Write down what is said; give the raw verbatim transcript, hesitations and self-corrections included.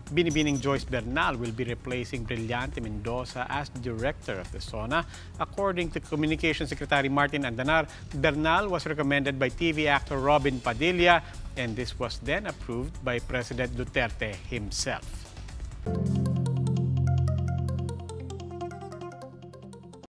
Binibining Joyce Bernal will be replacing Brillante Mendoza as director of the SONA. According to Communications Secretary Martin Andanar, Bernal was recommended by T V actor Robin Padilla, and this was then approved by President Duterte himself.